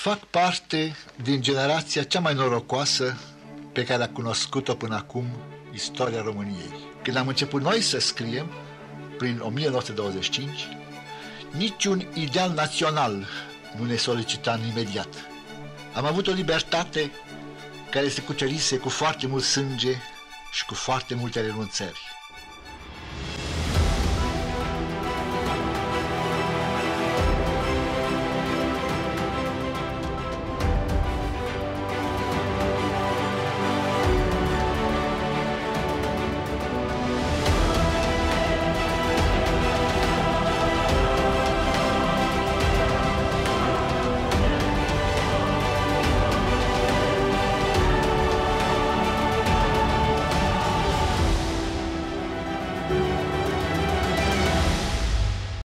Fac parte din generația cea mai norocoasă pe care a cunoscut-o până acum istoria României. Când am început noi să scriem, prin 1925, niciun ideal național nu ne solicita imediat. Am avut o libertate care se cucerise cu foarte mult sânge și cu foarte multe renunțări.